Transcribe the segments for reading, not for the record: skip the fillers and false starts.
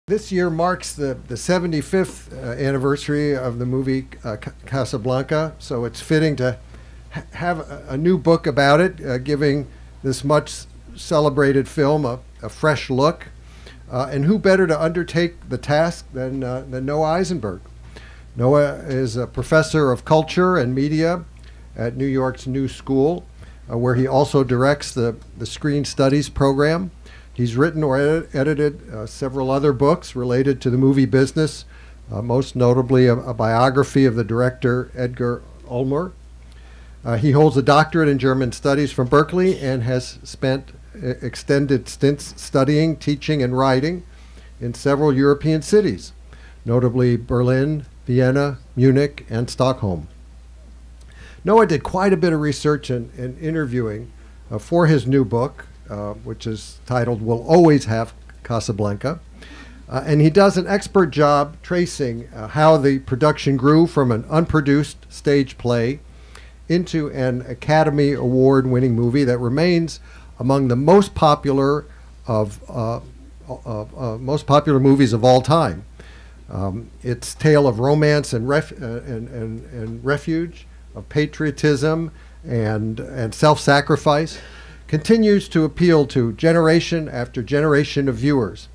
This year marks the 75th anniversary of the movie Casablanca, so it's fitting to have a new book about it, giving this much celebrated film a fresh look. And who better to undertake the task than Noah Isenberg? Noah is a professor of culture and media at New York's New School, where he also directs the Screen Studies program. He's written or edited several other books related to the movie business, most notably a biography of the director Edgar Ulmer. He holds a doctorate in German studies from Berkeley and has spent extended stints studying, teaching, and writing in several European cities, notably Berlin, Vienna, Munich, and Stockholm. Noah did quite a bit of research and interviewing for his new book, which is titled We'll Always Have Casablanca. And he does an expert job tracing how the production grew from an unproduced stage play into an Academy Award-winning movie that remains among the most popular movies of all time. Its tale of romance and refuge, of patriotism and self-sacrifice, continues to appeal to generation after generation of viewers.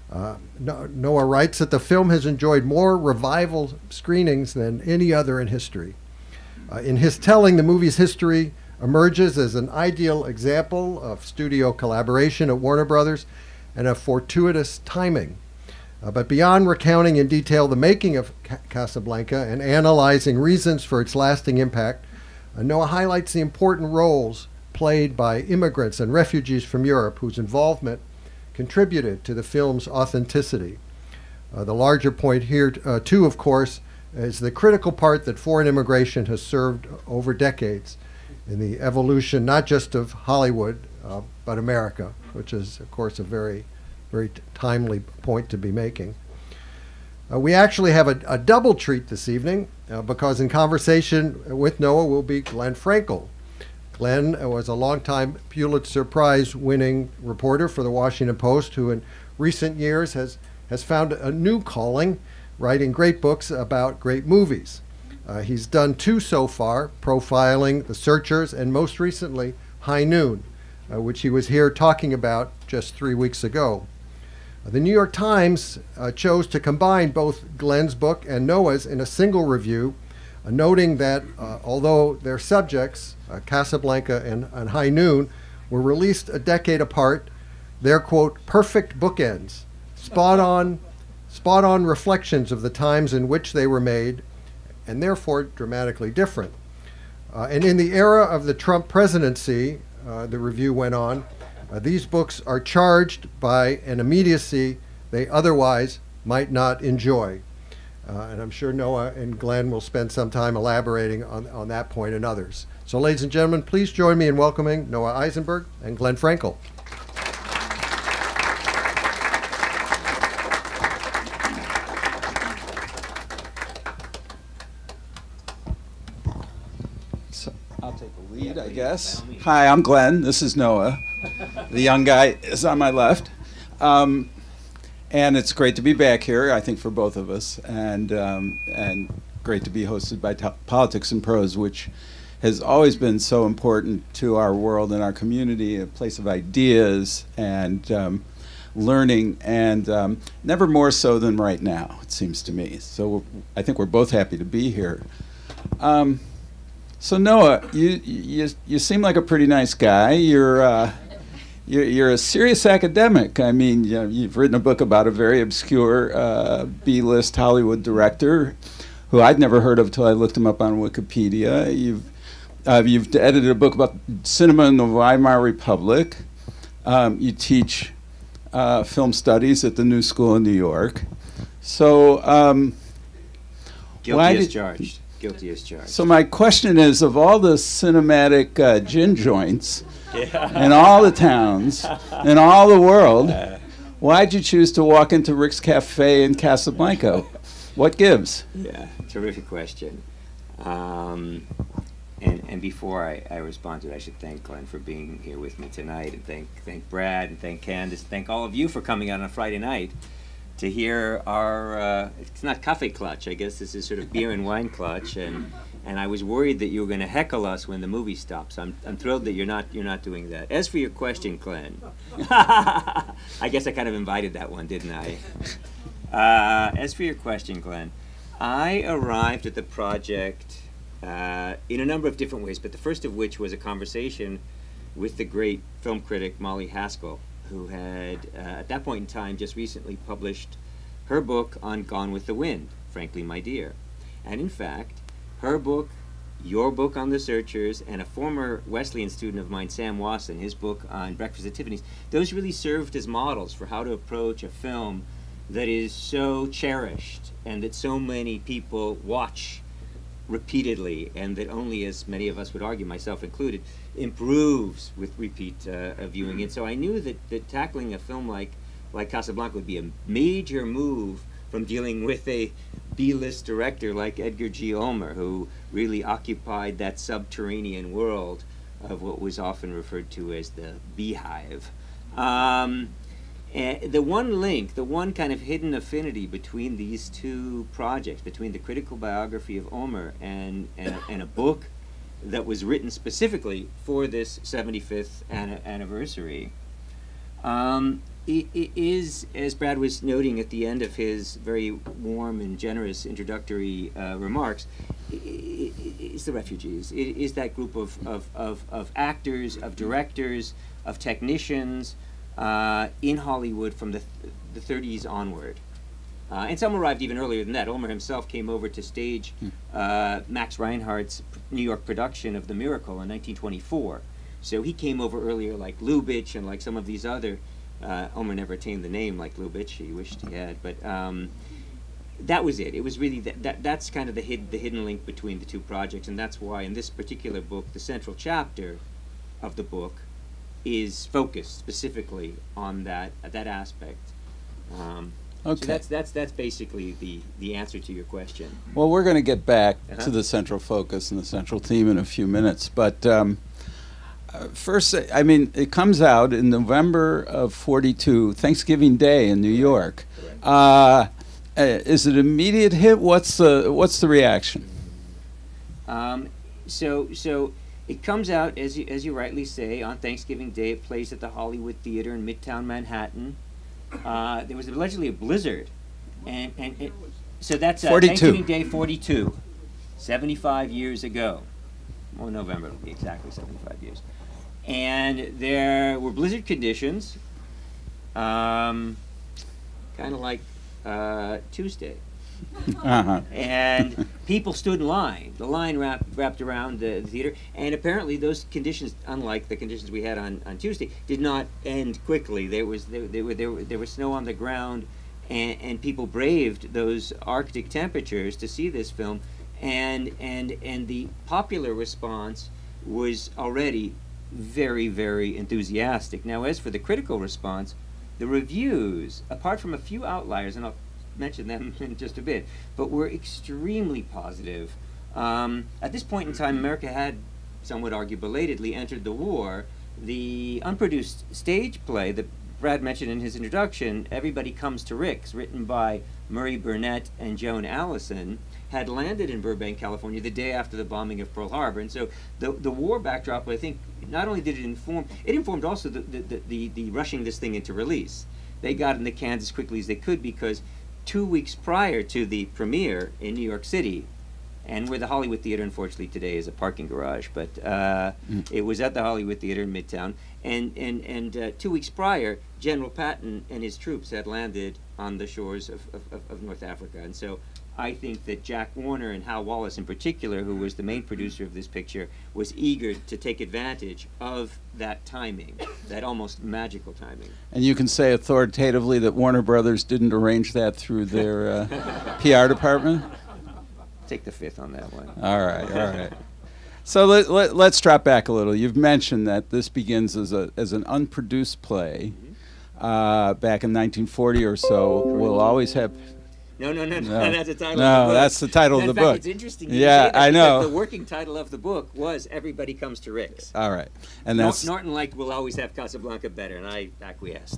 Noah writes that the film has enjoyed more revival screenings than any other in history. In his telling, the movie's history emerges as an ideal example of studio collaboration at Warner Brothers and of fortuitous timing. But beyond recounting in detail the making of Casablanca and analyzing reasons for its lasting impact, Noah highlights the important roles played by immigrants and refugees from Europe whose involvement contributed to the film's authenticity. The larger point here, too, of course, is the critical part that foreign immigration has served over decades in the evolution not just of Hollywood, but America, which is, of course, a very, very timely point to be making. We actually have a double treat this evening because in conversation with Noah will be Glenn Frankel. Glenn was a longtime Pulitzer Prize-winning reporter for the Washington Post who in recent years has found a new calling, writing great books about great movies. He's done two so far, profiling The Searchers and most recently High Noon, which he was here talking about just 3 weeks ago. The New York Times chose to combine both Glenn's book and Noah's in a single review, noting that although their subjects, Casablanca and High Noon, were released a decade apart, they're, quote, perfect bookends, spot on reflections of the times in which they were made, and therefore dramatically different. And in the era of the Trump presidency, the review went on, these books are charged by an immediacy they otherwise might not enjoy. And I'm sure Noah and Glenn will spend some time elaborating on that point and others. So ladies and gentlemen, please join me in welcoming Noah Isenberg and Glenn Frankel. So I'll take the lead, I guess. Hi, I'm Glenn. This is Noah. The young guy is on my left. And it's great to be back here, I think, for both of us, and great to be hosted by Politics and Prose, which has always been so important to our world and our community, a place of ideas and learning, and never more so than right now, it seems to me. So I think we're both happy to be here. So Noah, you seem like a pretty nice guy. You're a serious academic. I mean, you've written a book about a very obscure B-list Hollywood director who I'd never heard of until I looked him up on Wikipedia. You've edited a book about cinema in the Weimar Republic. You teach film studies at the New School in New York. So Guilty as charged. Guilty as charged. So my question is, of all the cinematic gin joints in all the towns in all the world, why'd you choose to walk into Rick's Cafe in Casablanca? What gives? Yeah, terrific question. And before I respond to it, I should thank Glenn for being here with me tonight, and thank Brad, and thank Candace, thank all of you for coming out on a Friday night to hear our, it's not Kaffee Clutch, I guess this is sort of beer and wine clutch, and I was worried that you were going to heckle us when the movie stops. I'm thrilled that you're not doing that. As for your question, Glenn, I guess I kind of invited that one, didn't I? As for your question, Glenn, I arrived at the project in a number of different ways, but the first of which was a conversation with the great film critic Molly Haskell, who had, at that point in time, just recently published her book on Gone with the Wind, Frankly, My Dear. And in fact, her book, your book on The Searchers, and a former Wesleyan student of mine, Sam Wasson, his book on Breakfast at Tiffany's, those really served as models for how to approach a film that is so cherished and that so many people watch repeatedly, and that only, as many of us would argue, myself included, improves with repeat viewing. And so I knew that tackling a film like Casablanca would be a major move from dealing with a B-list director like Edgar G. Ulmer, who really occupied that subterranean world of what was often referred to as the beehive. And the one link, the one kind of hidden affinity between these two projects, between the critical biography of Ulmer and a book that was written specifically for this 75th anniversary, it is, as Brad was noting at the end of his very warm and generous introductory remarks, it's the refugees. It is that group of actors, of directors, of technicians in Hollywood from the 30s onward. And some arrived even earlier than that. Ulmer himself came over to stage Max Reinhardt's New York production of The Miracle in 1924. So he came over earlier, like Lubitsch and like some of these other. Ulmer never attained the name like Lubitsch. He wished he had, but that was it. It was really that's kind of the hidden link between the two projects, and that's why in this particular book, the central chapter of the book is focused specifically on that aspect. Okay. So that's basically the answer to your question. Well, we're going to get back to the central focus and the central theme in a few minutes, but first, I mean, it comes out in November of '42, Thanksgiving Day in New York. Is it an immediate hit? What's the reaction? So it comes out, as you rightly say, on Thanksgiving Day. It plays at the Hollywood Theater in Midtown Manhattan. There was allegedly a blizzard, and so that's 42. Thanksgiving Day '42, 75 years ago. Well, November, it'll be exactly 75 years. And there were blizzard conditions, kind of like Tuesday. And people stood in line. The line wrapped around the theater, and apparently those conditions, unlike the conditions we had on Tuesday, did not end quickly. There was snow on the ground, and people braved those Arctic temperatures to see this film, and the popular response was already very, very enthusiastic. Now, as for the critical response, the reviews, apart from a few outliers, and I'll mention them in just a bit, but were extremely positive. At this point in time, America had, some would argue belatedly, entered the war. The unproduced stage play that Brad mentioned in his introduction, Everybody Comes to Rick's, written by Murray Burnett and Joan Allison, had landed in Burbank, California the day after the bombing of Pearl Harbor. And so the war backdrop, I think, not only did it informed also the rushing this thing into release. They got into cans as quickly as they could because 2 weeks prior to the premiere in New York City, and where the Hollywood Theater, unfortunately, today is a parking garage, but it was at the Hollywood Theater in Midtown, and 2 weeks prior, General Patton and his troops had landed on the shores of North Africa. And so I think that Jack Warner and Hal Wallace in particular, who was the main producer of this picture, was eager to take advantage of that timing, that almost magical timing. And you can say authoritatively that Warner Brothers didn't arrange that through their PR department? Take the fifth on that one. All right. So let's drop back a little. You've mentioned that this begins as an unproduced play back in 1940 or so. We'll always have... No. That's the title of the book. No, that's the title of the book. It's interesting. Yeah, I know. The working title of the book was Everybody Comes to Rick's. All right. And that's... Norton liked We'll Always Have Casablanca better, and I acquiesced.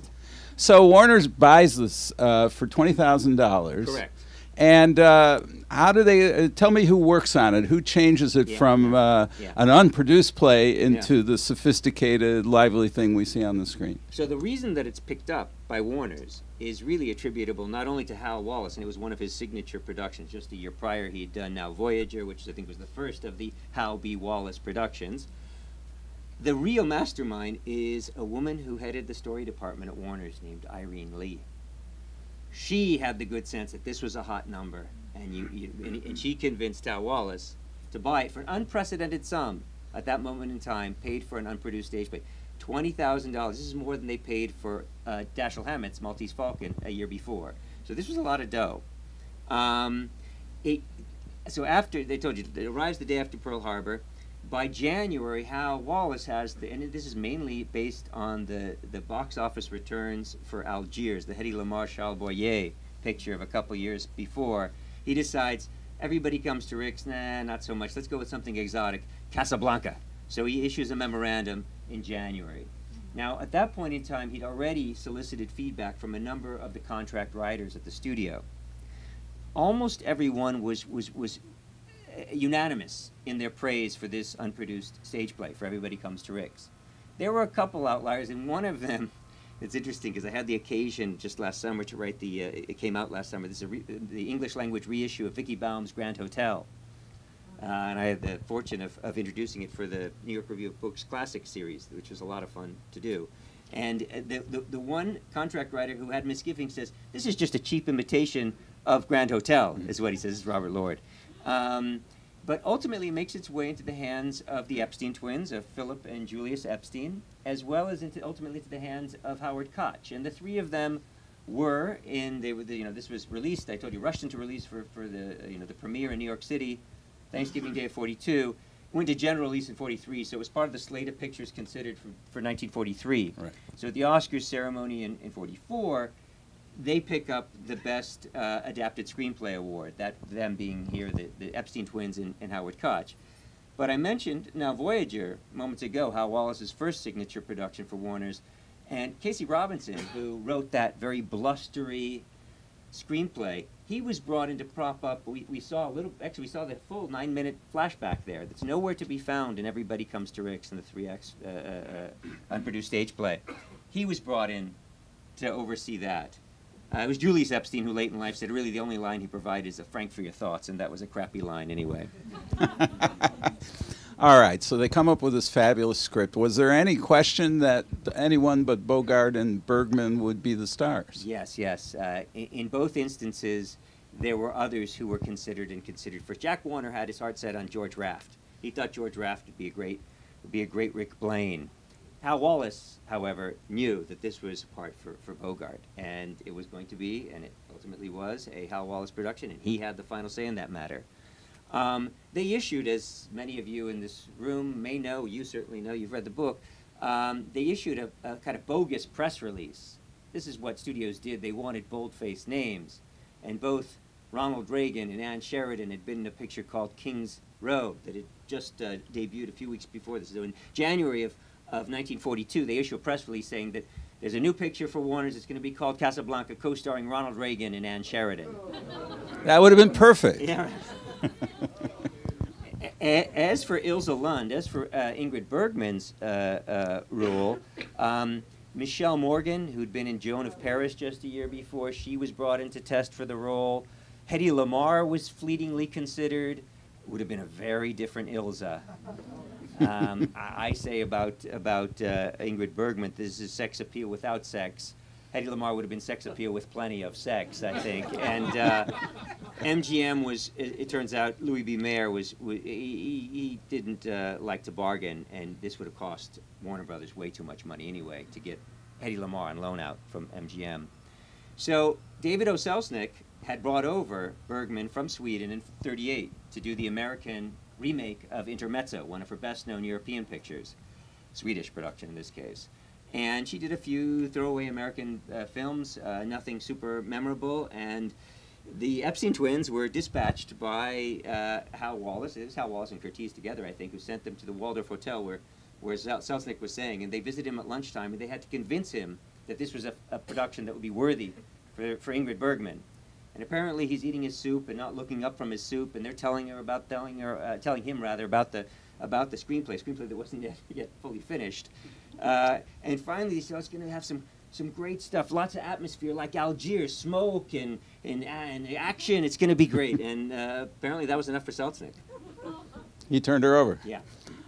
So Warner's buys this for $20,000. Correct. And how do they tell me who works on it? Who changes it from an unproduced play into the sophisticated, lively thing we see on the screen? So the reason that it's picked up by Warner's is really attributable not only to Hal Wallace, and it was one of his signature productions. Just a year prior, he had done Now Voyager, which I think was the first of the Hal B. Wallace productions. The real mastermind is a woman who headed the story department at Warner's named Irene Lee. She had the good sense that this was a hot number, and she convinced Hal Wallace to buy it for an unprecedented sum at that moment in time, paid for an unproduced stage play. $20,000. This is more than they paid for Dashiell Hammett's Maltese Falcon a year before. So this was a lot of dough. So after, they told you, it arrives the day after Pearl Harbor. By January, Hal Wallace has, and this is mainly based on the box office returns for Algiers, the Hedy Lamarr Charles Boyer picture of a couple years before. He decides, everybody comes to Rick's, nah, not so much. Let's go with something exotic, Casablanca. So he issues a memorandum in January. Now, at that point in time, he'd already solicited feedback from a number of the contract writers at the studio. Almost everyone was unanimous in their praise for this unproduced stage play, for Everybody Comes to Rick's. There were a couple outliers, and one of them, it's interesting because I had the occasion just last summer to write it came out last summer, this is the English language reissue of Vicky Baum's Grand Hotel. And I had the fortune of introducing it for the New York Review of Books Classic series, which was a lot of fun to do. And the one contract writer who had misgivings says, this is just a cheap imitation of Grand Hotel, is what he says. This is Robert Lord. But ultimately it makes its way into the hands of the Epstein twins, of Philip and Julius Epstein, as well as ultimately into the hands of Howard Koch. And the three of them were this was released, I told you, rushed into release for the premiere in New York City, Thanksgiving Day of '42, went to general release in '43, so it was part of the slate of pictures considered for 1943. Right. So at the Oscars ceremony in '44, they pick up the Best Adapted Screenplay Award, them being here the Epstein twins and Howard Koch. But I mentioned Now Voyager moments ago, Hal Wallace's first signature production for Warner's, and Casey Robinson, who wrote that very blustery screenplay, he was brought in to prop up. We saw we saw the full 9-minute flashback there that's nowhere to be found in Everybody Comes to Rick's and the 3X unproduced stage play. He was brought in to oversee that. It was Julius Epstein who late in life said really the only line he provided is a frank for your thoughts, and that was a crappy line anyway. All right, so they come up with this fabulous script. Was there any question that anyone but Bogart and Bergman would be the stars? Yes, yes. In both instances, there were others who were considered first. Jack Warner had his heart set on George Raft. He thought George Raft would be a great Rick Blaine. Hal Wallace, however, knew that this was a part for Bogart, and it was going to be, and it ultimately was, a Hal Wallace production, and he had the final say in that matter. They issued, as many of you in this room may know, you certainly know, you've read the book, they issued a kind of bogus press release. This is what studios did. They wanted bold-faced names, and both Ronald Reagan and Ann Sheridan had been in a picture called King's Road that had just debuted a few weeks before this. So in January of 1942, they issue a press release saying that there's a new picture for Warner's. It's going to be called Casablanca, co-starring Ronald Reagan and Ann Sheridan. That would have been perfect. Yeah. As for Ilse Lund, as for Ingrid Bergman's role, Michelle Morgan, who'd been in Joan of Paris just a year before, she was brought in to test for the role. Hedy Lamarr was fleetingly considered. Would have been a very different Ilse. I say about Ingrid Bergman, this is sex appeal without sex. Hedy Lamarr would have been sex appeal with plenty of sex, I think. And MGM was, it turns out, Louis B. Mayer he didn't like to bargain, and this would have cost Warner Brothers way too much money anyway to get Hedy Lamarr on loan out from MGM. So David O. Selznick had brought over Bergman from Sweden in '38 to do the American remake of Intermezzo, one of her best-known European pictures, Swedish production in this case. And she did a few throwaway American films, nothing super memorable, and the Epstein twins were dispatched by Hal Wallace. It was Hal Wallace and Curtiz together, I think, who sent them to the Waldorf Hotel where Selznick was staying, and they visited him at lunchtime, and they had to convince him that this was a production that would be worthy for Ingrid Bergman. And apparently he's eating his soup and not looking up from his soup, and they're telling him about the screenplay that wasn't yet fully finished. And finally they said, oh, it's going to have some great stuff, lots of atmosphere, like Algiers, smoke and action. It's going to be great. And apparently that was enough for Selznick. He turned her over. Yeah.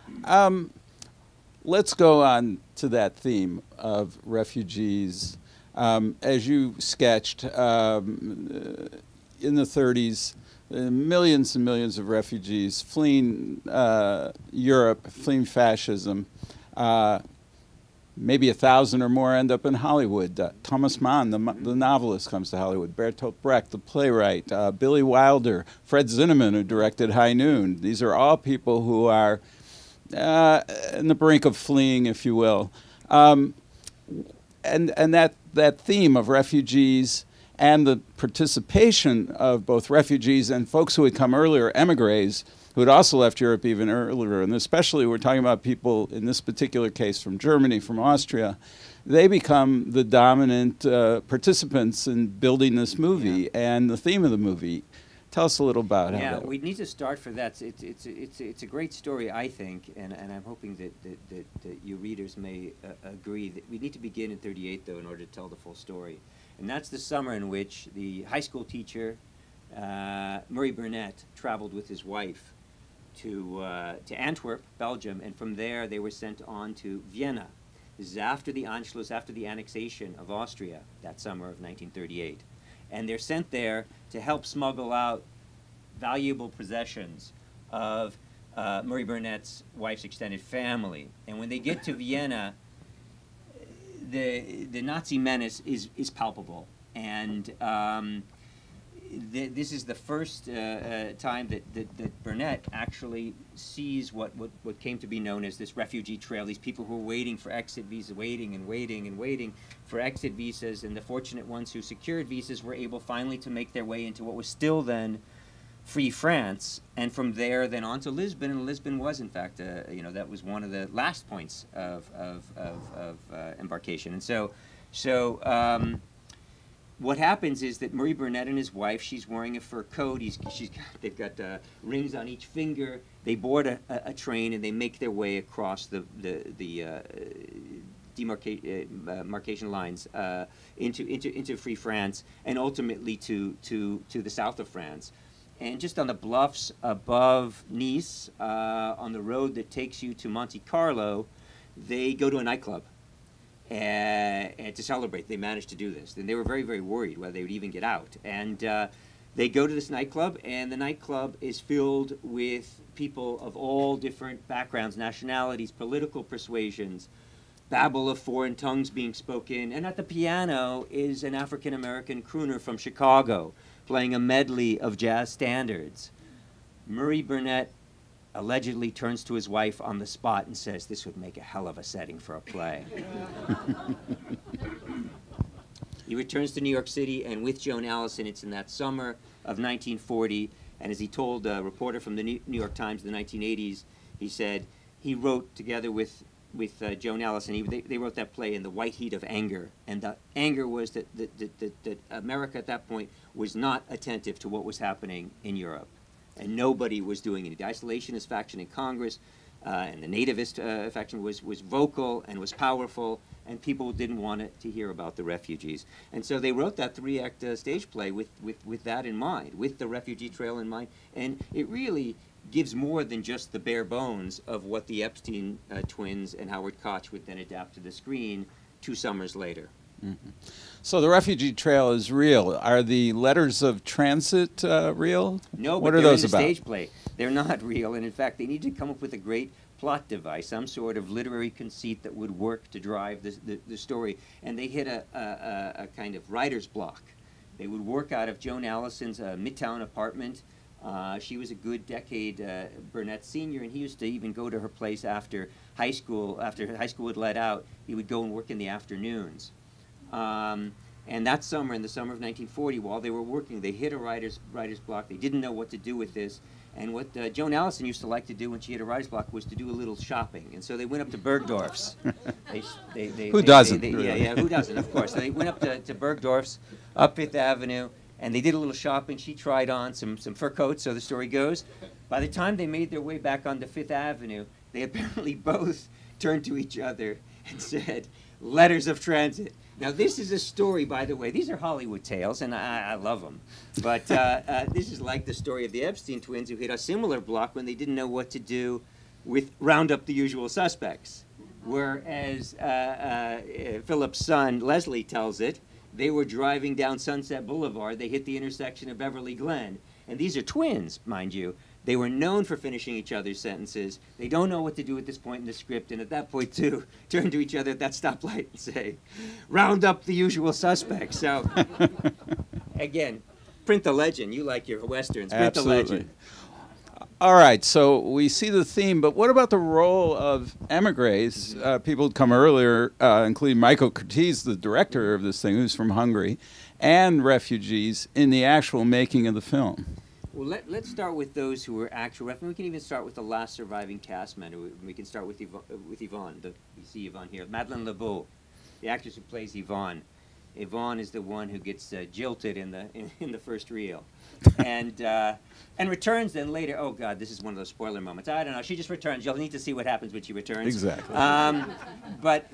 Let's go on to that theme of refugees. As you sketched, in the 30s, millions and millions of refugees fleeing Europe, fleeing fascism. Maybe 1,000 or more end up in Hollywood. Thomas Mann, the novelist, comes to Hollywood. Bertolt Brecht, the playwright. Billy Wilder, Fred Zinnemann, who directed High Noon. These are all people who are on the brink of fleeing, if you will. And that theme of refugees and the participation of both refugees and folks who had come earlier, emigres, who had also left Europe even earlier, and especially we're talking about people, in this particular case, from Germany, from Austria, they become the dominant participants in building this movie and the theme of the movie. Tell us a little about how that. Yeah, we need to start for that. It's a great story, I think, and I'm hoping that your readers may agree that we need to begin in '38, though, in order to tell the full story. And that's the summer in which the high school teacher, Murray Burnett, traveled with his wife to Antwerp, Belgium, and from there they were sent on to Vienna. This is after the Anschluss, after the annexation of Austria, that summer of 1938. And they're sent there to help smuggle out valuable possessions of Murray Burnett's wife's extended family. And when they get to Vienna, the Nazi menace is palpable. And this is the first time that Burnett actually sees what came to be known as this refugee trail, these people who were waiting for exit visas, waiting for exit visas, and the fortunate ones who secured visas were able finally to make their way into what was still then free France, and from there then on to Lisbon, and Lisbon was in fact, that was one of the last points of embarkation. And so what happens is that Murray Burnett and his wife, she's wearing a fur coat, they've got rings on each finger, they board a train and they make their way across the demarcation lines into free France and ultimately to the south of France. And just on the bluffs above Nice, on the road that takes you to Monte Carlo, they go to a nightclub. And to celebrate, they managed to do this. And they were very, very worried whether they would even get out. And they go to this nightclub, and the nightclub is filled with people of all different backgrounds, nationalities, political persuasions, babble of foreign tongues being spoken. And at the piano is an African-American crooner from Chicago playing a medley of jazz standards. Murray Burnett allegedly turns to his wife on the spot and says, "This would make a hell of a setting for a play." He returns to New York City, and with Joan Allison, it's in that summer of 1940, and as he told a reporter from the New York Times in the 1980s, he said he wrote together with Joan Allison, they wrote that play in the white heat of anger, and the anger was that America at that point was not attentive to what was happening in Europe. And nobody was doing it. The isolationist faction in Congress and the nativist faction was vocal and was powerful, and people didn't want to hear about the refugees. And so they wrote that 3-act stage play with that in mind, with the refugee trail in mind. And it really gives more than just the bare bones of what the Epstein twins and Howard Koch would then adapt to the screen 2 summers later. Mm-hmm. So the refugee trail is real. Are the letters of transit real? No, what but are they're those in the about? stage play. They're not real, and in fact, they need to come up with a great plot device, some sort of literary conceit that would work to drive the story. And they hit a kind of writer's block. They would work out of Joan Allison's Midtown apartment. She was a good decade Burnett senior, and he used to even go to her place after high school. After high school had let out, he would go and work in the afternoons. And that summer, in the summer of 1940, while they were working, they hit a writer's block. They didn't know what to do with this. And what Joan Allison used to like to do when she had a writer's block was to do a little shopping. And so they went up to Bergdorf's. Who doesn't? Yeah, who doesn't, of course. They went up to Bergdorf's up Fifth Avenue, and they did a little shopping. She tried on some fur coats, so the story goes. By the time they made their way back onto Fifth Avenue, they apparently both turned to each other and said, "Letters of transit." Now, this is a story, by the way. These are Hollywood tales, and I love them. But this is like the story of the Epstein twins who hit a similar block when they didn't know what to do with round up the usual suspects. Whereas Philip's son, Leslie, tells it, they were driving down Sunset Boulevard. They hit the intersection of Beverly Glen. And these are twins, mind you. They were known for finishing each other's sentences. They don't know what to do at this point in the script, and at that point, too, turn to each other at that stoplight and say, "Round up the usual suspects." So, again, print the legend. You like your westerns. Print Absolutely. the legend. All right, so we see the theme, but what about the role of emigres? People who'd come earlier, including Michael Curtiz, the director of this thing, who's from Hungary, and refugees in the actual making of the film. Well, let's start with those who were actual refugees. We can even start with the last surviving cast member. We can start with Yvonne. You see Yvonne here. Madeleine LeBeau, the actress who plays Yvonne. Yvonne is the one who gets jilted in the first reel, and returns then later. Oh God, this is one of those spoiler moments. I don't know. She just returns. You'll need to see what happens when she returns. Exactly. But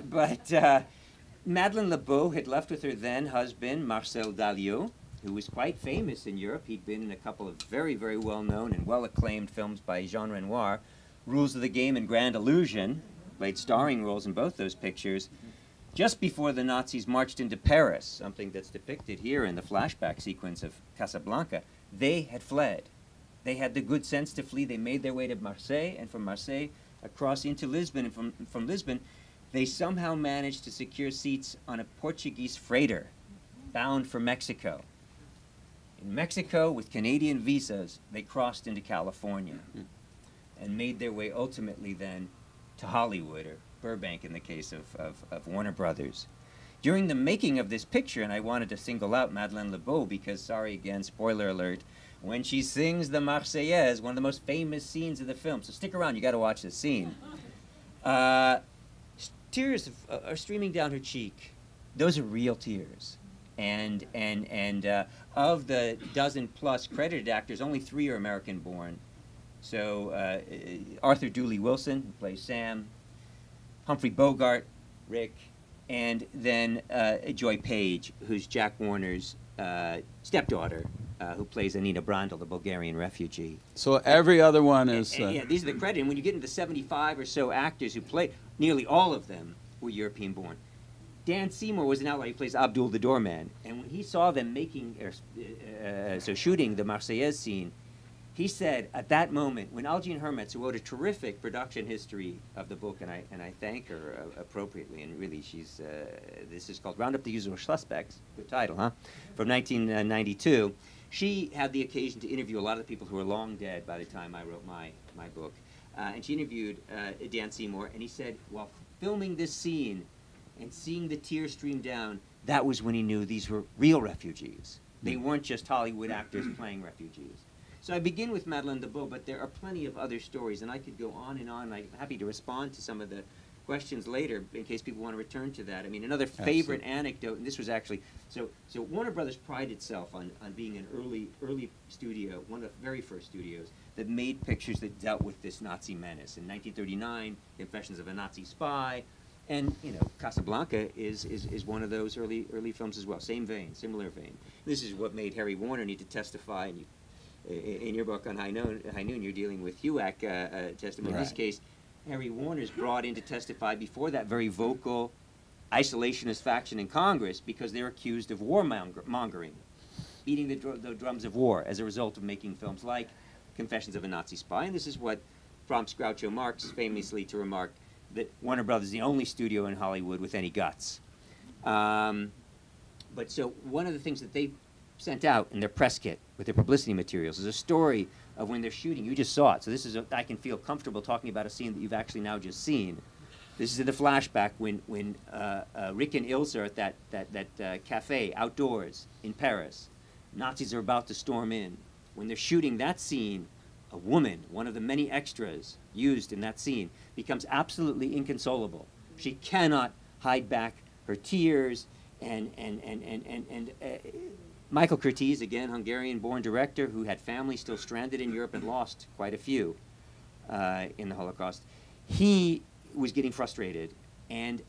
Madeleine LeBeau had left with her then husband Marcel Dalliot, who was quite famous in Europe. He'd been in a couple of very, very well-known and well-acclaimed films by Jean Renoir, Rules of the Game and Grand Illusion, played starring roles in both those pictures, just before the Nazis marched into Paris, something that's depicted here in the flashback sequence of Casablanca. They had fled. They had the good sense to flee. They made their way to Marseille, and from Marseille across into Lisbon, and from Lisbon, they somehow managed to secure seats on a Portuguese freighter bound for Mexico. In Mexico, with Canadian visas, they crossed into California and made their way ultimately then to Hollywood, or Burbank in the case of Warner Brothers. During the making of this picture, and I wanted to single out Madeleine LeBeau because, sorry again, spoiler alert, when she sings the Marseillaise, one of the most famous scenes of the film, so stick around, you got to watch this scene. Tears are streaming down her cheek. Those are real tears. And of the dozen-plus credited actors, only 3 are American-born. So Arthur Dooley Wilson, who plays Sam, Humphrey Bogart, Rick, and then Joy Page, who's Jack Warner's stepdaughter, who plays Anina Brandl, the Bulgarian refugee. So every other one is... Yeah, these are the credit. And when you get into 75 or so actors who played, nearly all of them were European-born. Dan Seymour was an outlaw. He plays Abdul the doorman. And when he saw them shooting the Marseillaise scene, he said at that moment, when Eugene Hermetz, who wrote a terrific production history of the book, and I thank her appropriately, and really she's, this is called Round Up the Usual Suspects, good title, huh? From 1992. She had the occasion to interview a lot of the people who were long dead by the time I wrote my book. And she interviewed Dan Seymour, and he said, while filming this scene, and seeing the tears stream down, that was when he knew these were real refugees. They weren't just Hollywood actors playing refugees. So I begin with Madeleine LeBeau, but there are plenty of other stories, and I could go on and on. I'm happy to respond to some of the questions later in case people want to return to that. I mean, another favorite anecdote, and this was actually, so Warner Brothers prided itself on being an early studio, one of the very first studios, that made pictures that dealt with this Nazi menace. In 1939, Confessions of a Nazi Spy, and, you know, Casablanca is one of those early films as well. Same vein, similar vein. This is what made Harry Warner need to testify. And in your book on High Noon, you're dealing with HUAC testimony. Right. In this case, Harry Warner's brought in to testify before that very vocal isolationist faction in Congress because they're accused of warmongering, beating the drums of war as a result of making films like Confessions of a Nazi Spy. And this is what prompts Groucho Marx famously to remark that Warner Brothers is the only studio in Hollywood with any guts. But so one of the things that they sent out in their press kit with their publicity materials is a story of when they're shooting. You just saw it. So this is I can feel comfortable talking about a scene that you've actually now just seen. This is in the flashback when Rick and Ilse are at that cafe outdoors in Paris. Nazis are about to storm in. When they're shooting that scene, a woman, one of the many extras used in that scene, becomes absolutely inconsolable. She cannot hide back her tears, and Michael Curtiz, again, Hungarian-born director who had family still stranded in Europe and lost quite a few in the Holocaust, he was getting frustrated, and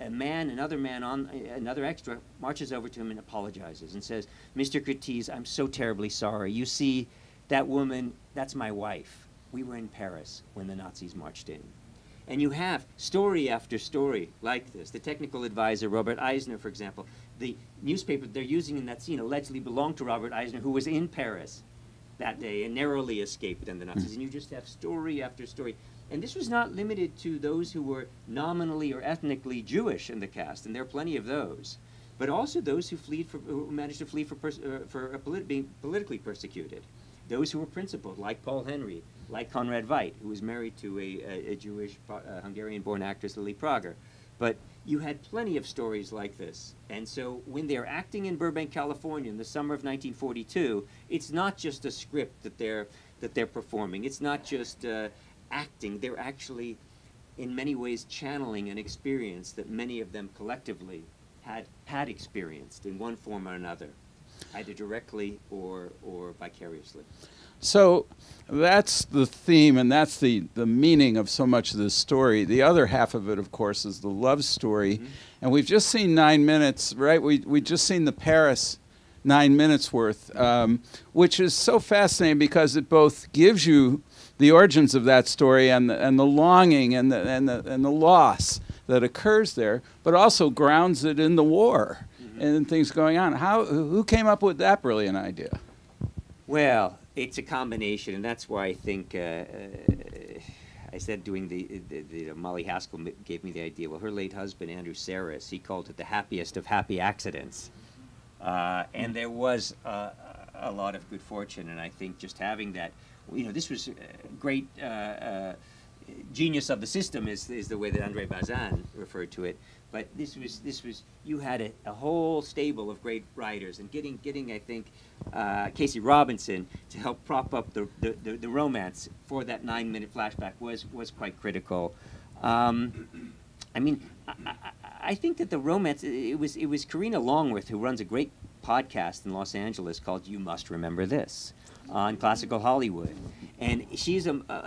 another extra marches over to him and apologizes and says, "Mr. Curtiz, I'm so terribly sorry. You see, that woman, that's my wife. We were in Paris when the Nazis marched in." And you have story after story like this. The technical advisor, Robert Eisner, for example, the newspaper they're using in that scene allegedly belonged to Robert Eisner, who was in Paris that day and narrowly escaped the Nazis. And you just have story after story. And this was not limited to those who were nominally or ethnically Jewish in the cast, and there are plenty of those, but also those who managed to flee being politically persecuted. Those who were principled, like Paul Henry, like Conrad Veidt, who was married to a Jewish Hungarian-born actress, Lily Prager. But you had plenty of stories like this. And so when they're acting in Burbank, California in the summer of 1942, it's not just a script that they're performing. It's not just acting. They're actually, in many ways, channeling an experience that many of them collectively had experienced in one form or another, either directly or vicariously. So that's the theme, and that's the meaning of so much of this story. The other half of it, of course, is the love story. Mm-hmm. And we've just seen 9 minutes, right? We just seen the Paris 9 minutes worth, which is so fascinating because it both gives you the origins of that story and the longing and the loss that occurs there, but also grounds it in the war. Mm-hmm. And things going on. Who came up with that brilliant idea? Well, it's a combination, and that's why I think I said doing the Molly Haskell gave me the idea. Well, her late husband, Andrew Saris, he called it the happiest of happy accidents. And there was a lot of good fortune, and I think just having that, this was great genius of the system is the way that André Bazin referred to it. But this was you had a whole stable of great writers, and getting I think Casey Robinson to help prop up the romance for that 9-minute flashback was quite critical. I think that the romance it was Karina Longworth, who runs a great podcast in Los Angeles called "You Must Remember This" on classical Hollywood, and she's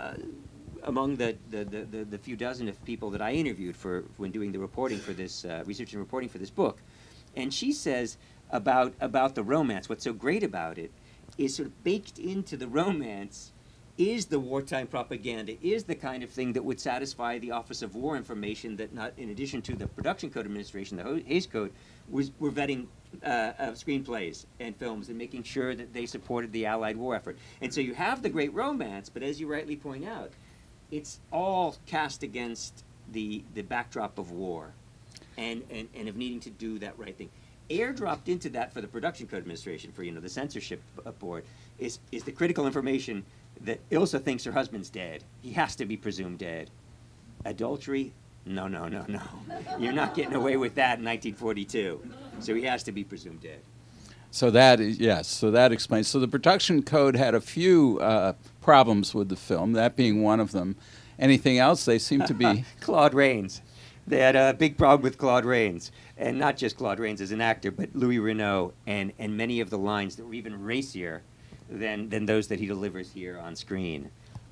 among the few dozen of people that I interviewed when doing the reporting for this research and reporting for this book, and she says about the romance, what's so great about it is sort of baked into the romance is the wartime propaganda, is the kind of thing that would satisfy the Office of War Information that, not in addition to the Production Code Administration, the Hays Code, were vetting screenplays and films and making sure that they supported the Allied war effort. And so you have the great romance, but as you rightly point out, it's all cast against the backdrop of war and of needing to do that right thing. Airdropped into that for the Production Code Administration, for the censorship board, is the critical information that Ilsa thinks her husband's dead. He has to be presumed dead. Adultery? No. You're not getting away with that in 1942. So he has to be presumed dead. So that explains. So the Production Code had a few problems with the film, that being one of them. Anything else? They seem to be... Claude Rains. They had a big problem with Claude Rains. And not just Claude Rains as an actor, but Louis Renault and many of the lines that were even racier than those that he delivers here on screen.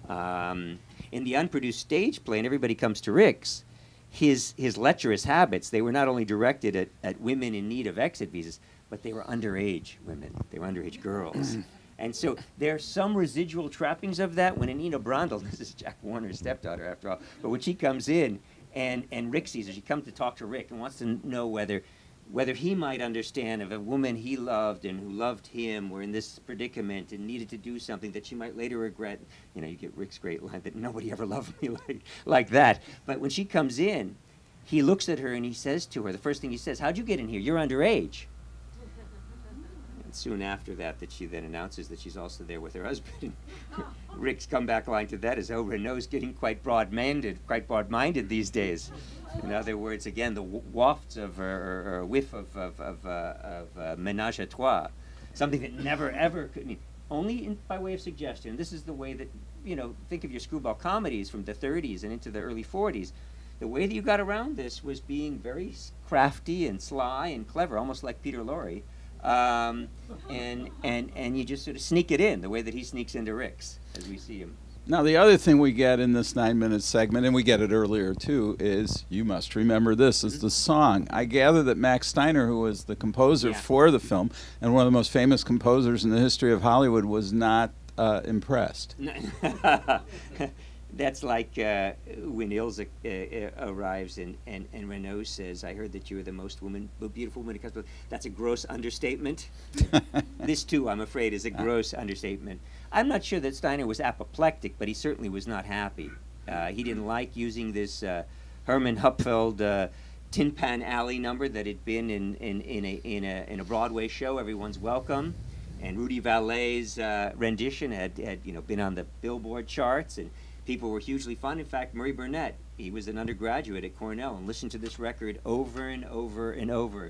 In the unproduced stage play, and Everybody Comes to Rick's, his lecherous habits, they were not only directed at women in need of exit visas, but they were underage women. They were underage girls. And so there are some residual trappings of that when Anina Brundle, this is Jack Warner's stepdaughter after all, but when she comes in and Rick sees her, she comes to talk to Rick and wants to know whether he might understand if a woman he loved and who loved him were in this predicament and needed to do something that she might later regret. You get Rick's great line that nobody ever loved me like that. But when she comes in, he looks at her and he says to her, the first thing he says, "How'd you get in here? You're underage." Soon after that she then announces that she's also there with her husband. Rick's comeback line to that is, "Oh, Renault's getting quite broad-minded these days." In other words, again, the wafts of or whiff of ménage à trois, something that never ever could. only by way of suggestion. This is the way that, you know, think of your screwball comedies from the 30s and into the early 40s. The way that you got around this was being very crafty and sly and clever, almost like Peter Lorre. And you just sort of sneak it in, the way that he sneaks into Rick's, as we see him. Now, the other thing we get in this 9-minute segment, and we get it earlier too, is You Must Remember This, is the song. I gather that Max Steiner, who was the composer for the film, and one of the most famous composers in the history of Hollywood, was not impressed. That's like when Ilse arrives and Renaud says, "I heard that you were the most beautiful woman in Casablanca." That's a gross understatement. This, too, I'm afraid, is a gross understatement. I'm not sure that Steiner was apoplectic, but he certainly was not happy. He didn't like using this Herman Hupfeld Tin Pan Alley number that had been in a Broadway show, Everyone's Welcome. And Rudy Vallee's rendition had been on the Billboard charts, and people were hugely fond. In fact, Murray Burnett, he was an undergraduate at Cornell and listened to this record over and over and over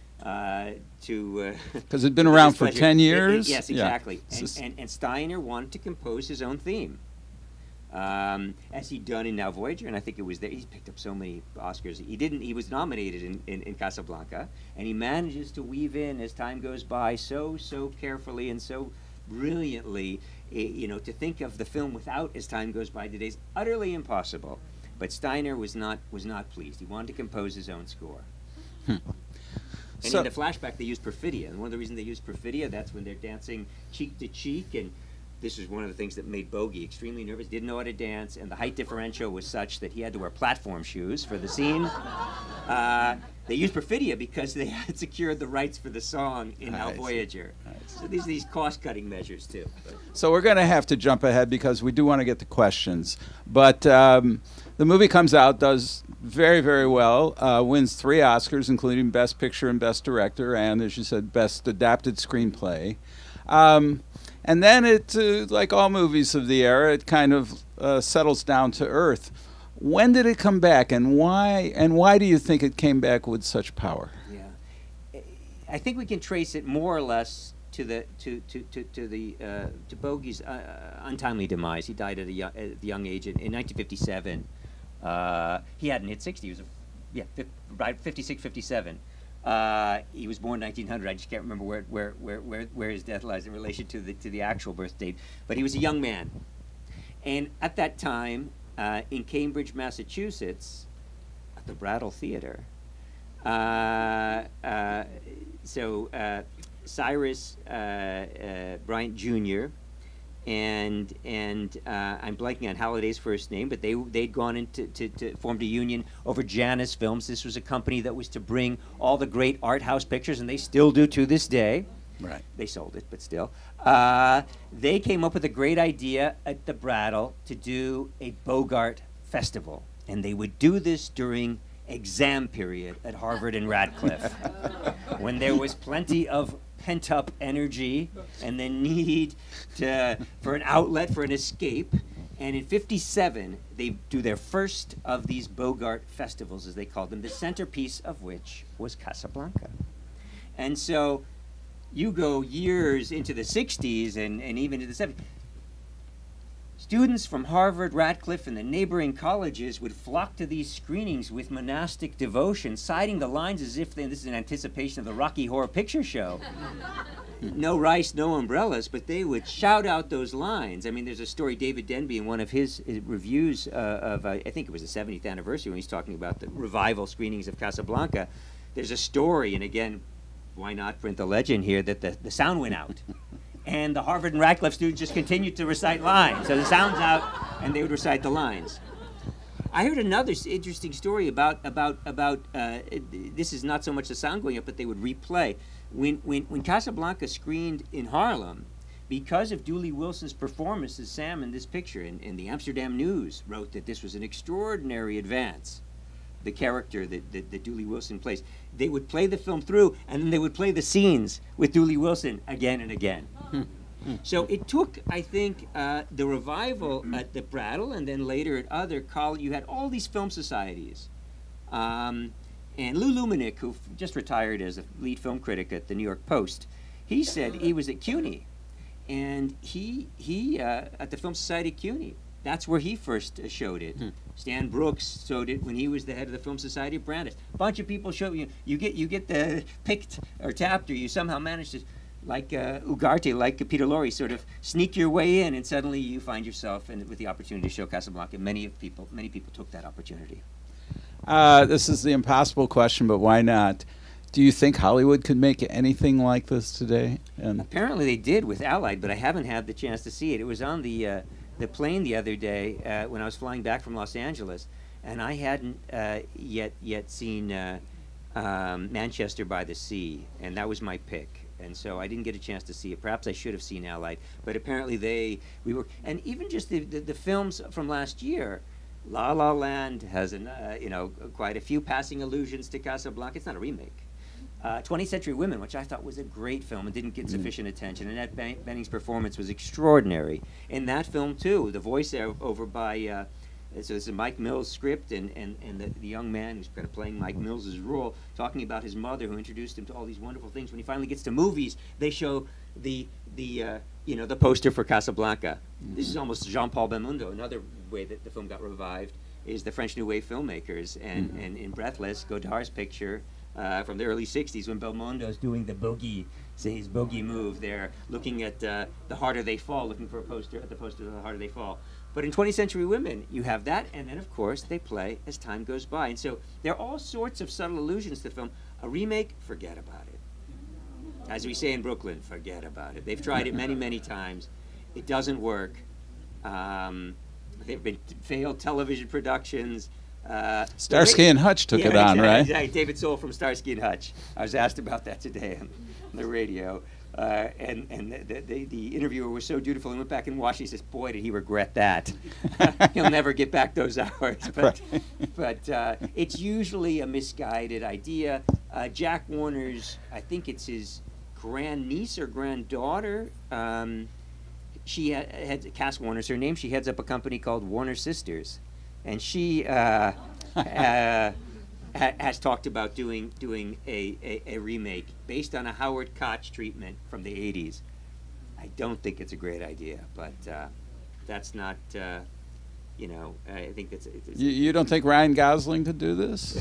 because it'd been around for 10 years? Yes, exactly. Yeah. And Steiner wanted to compose his own theme, as he'd done in Now Voyager, and I think it was there. He picked up so many Oscars. He was nominated in Casablanca, and he manages to weave in, as time goes by, so carefully and so brilliantly, to think of the film without As Time Goes By today is utterly impossible. But Steiner was not pleased. He wanted to compose his own score. And in the flashback, they used Perfidia. And one of the reasons they used Perfidia, that's when they're dancing cheek to cheek. And this was one of the things that made Bogey extremely nervous, didn't know how to dance. And the height differential was such that he had to wear platform shoes for the scene. They used Perfidia because they had secured the rights for the song in Now Voyager. So these are these cost-cutting measures, too. So we're going to have to jump ahead because we do want to get to questions. But the movie comes out, does very, very well, wins 3 Oscars, including Best Picture and Best Director, and, as you said, Best Adapted Screenplay. And then it, like all movies of the era, it kind of settles down to earth. When did it come back, and why? And why do you think it came back with such power? Yeah, I think we can trace it more or less to Bogey's untimely demise. He died at a young age in 1957. He hadn't hit 60. He was 56, 57. He was born 1900. I just can't remember where his death lies in relation to the actual birth date. But he was a young man, and at that time, in Cambridge, Massachusetts, at the Brattle Theater. Cyrus Bryant Jr. and I'm blanking on Halliday's first name, but they'd gone into formed a union over Janus Films. This was a company that was to bring all the great art house pictures, and they still do to this day. Right. They sold it, but still. They came up with a great idea at the Brattle to do a Bogart festival. And they would do this during exam period at Harvard and Radcliffe, when there was plenty of pent-up energy and the need for an outlet, for an escape. And in '57, they do their first of these Bogart festivals, as they called them, the centerpiece of which was Casablanca. And so you go years into the 60s and even into the 70s. Students from Harvard, Radcliffe, and the neighboring colleges would flock to these screenings with monastic devotion, citing the lines as if this is in anticipation of the Rocky Horror Picture Show. No rice, no umbrellas, but they would shout out those lines. I mean, there's a story, David Denby, in one of his reviews of, I think it was the 70th anniversary, when he's talking about the revival screenings of Casablanca. There's a story, and again, why not print the legend here, that the sound went out. And the Harvard and Radcliffe students just continued to recite lines. So the sound's out, and they would recite the lines. I heard another interesting story about this is not so much the sound going up, but they would replay. When Casablanca screened in Harlem, because of Dooley Wilson's performance as Sam in this picture, and the Amsterdam News wrote that this was an extraordinary advance, the character that Dooley Wilson plays. They would play the film through, and then they would play the scenes with Dooley Wilson again and again. So it took, I think, the revival at the Brattle, and then later at other colleges. You had all these film societies. And Lou Lumenick, who just retired as a lead film critic at the New York Post, he said he was at CUNY. and he at the Film Society of CUNY. That's where he first showed it. Stan Brooks showed it when he was the head of the Film Society of Brandis. A bunch of people show you. You get the picked or tapped, or you somehow manage to, like Ugarte, like Peter Lorre, sort of sneak your way in, and suddenly you find yourself with the opportunity to show Casablanca. Many people took that opportunity. This is the impossible question, but why not? Do you think Hollywood could make anything like this today? And apparently they did with Allied, but I haven't had the chance to see it. It was on the plane the other day when I was flying back from Los Angeles, and I hadn't yet seen Manchester by the Sea, and that was my pick. And so I didn't get a chance to see it. Perhaps I should have seen Allied, but apparently and even just the films from last year. La La Land has quite a few passing allusions to Casablanca. It's not a remake. 20th Century Women, which I thought was a great film and didn't get sufficient attention. Annette Bening's performance was extraordinary. In that film, too, the voiceover by, so this is Mike Mills' script, and the young man who's kind of playing Mike Mills' role, talking about his mother who introduced him to all these wonderful things. When he finally gets to movies, they show the poster for Casablanca. This is almost Jean-Paul Belmondo. Another way that the film got revived is the French New Wave filmmakers, and in Breathless, Godard's picture, from the early 60s when Belmondo's doing the bogey, his bogey move there, looking at The Harder They Fall, looking for the poster of The Harder They Fall. But in 20th Century Women, you have that, and then, of course, they play as time goes by. And so there are all sorts of subtle allusions to the film. A remake, forget about it. As we say in Brooklyn, forget about it. They've tried it many, many times. It doesn't work. They've been failed television productions. Starsky and Hutch took it on, right? Exactly. David Soul from Starsky and Hutch. I was asked about that today on the radio, and the interviewer was so dutiful. He went back and watched. He says, "Boy, did he regret that. He'll never get back those hours." But it's usually a misguided idea. Jack Warner's, I think it's his grandniece or granddaughter. She had Cass Warner's her name. She heads up a company called Warner Sisters. And she has talked about doing a remake based on a Howard Koch treatment from the 80s. I don't think it's a great idea, but that's not, I think that's... You don't think Ryan Gosling could do this?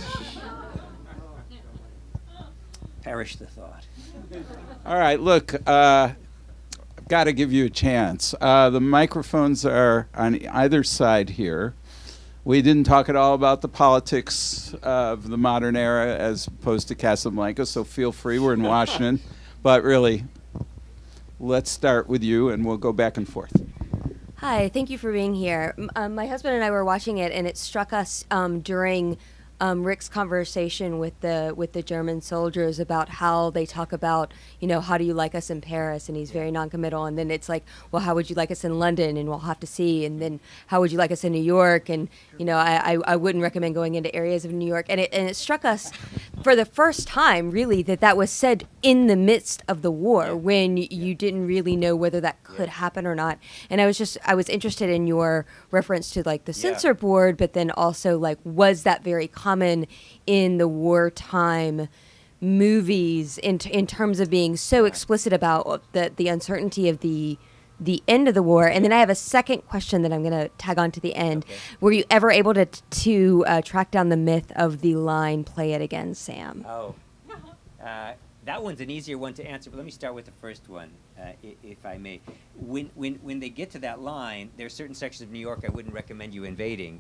Perish the thought. All right, look, I've got to give you a chance. The microphones are on either side here. We didn't talk at all about the politics of the modern era as opposed to Casablanca, so feel free. We're in Washington. But really, let's start with you, and we'll go back and forth. Hi, thank you for being here. My husband and I were watching it, and it struck us during Rick's conversation with the German soldiers about how they talk about, how do you like us in Paris? And he's very noncommittal. And then it's like, well, how would you like us in London? And we'll have to see. And then how would you like us in New York? And, I wouldn't recommend going into areas of New York. And it struck us for the first time, really, that was said in the midst of the war when you didn't really know whether that could happen or not. And I was interested in your reference to like the censor board, but then also like, was that very common in the wartime movies in terms of being so explicit about the uncertainty of the end of the war? And then I have a second question that I'm going to tag on to the end. Okay. Were you ever able to track down the myth of the line, "Play it again, Sam"? Oh, that one's an easier one to answer, but let me start with the first one, if I may. When they get to that line, there are certain sections of New York I wouldn't recommend you invading.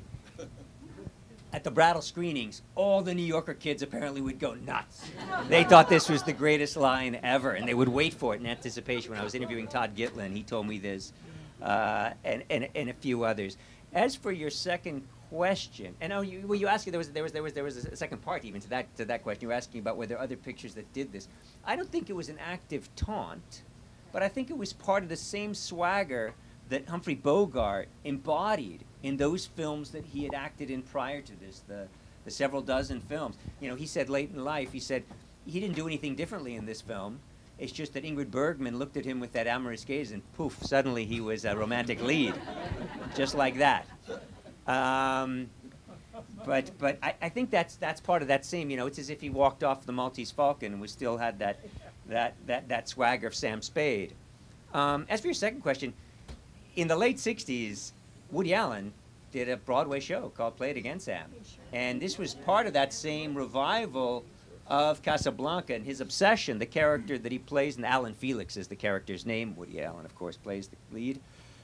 At the Brattle screenings, all the New Yorker kids apparently would go nuts. They thought this was the greatest line ever, and they would wait for it in anticipation. When I was interviewing Todd Gitlin, he told me this, and a few others. As for your second question, and you asked, there was a second part even to that question. You were asking about were there other pictures that did this. I don't think it was an active taunt, but I think it was part of the same swagger that Humphrey Bogart embodied in those films that he had acted in prior to this, the several dozen films. He said late in life, he didn't do anything differently in this film. It's just that Ingrid Bergman looked at him with that amorous gaze and poof, suddenly he was a romantic lead. Just like that. But I think that's part of that same, it's as if he walked off the Maltese Falcon and still had that swagger of Sam Spade. As for your second question, in the late 60s, Woody Allen did a Broadway show called Play It Again, Sam. And this was part of that same revival of Casablanca and his obsession, the character that he plays, and Alan Felix is the character's name. Woody Allen, of course, plays the lead.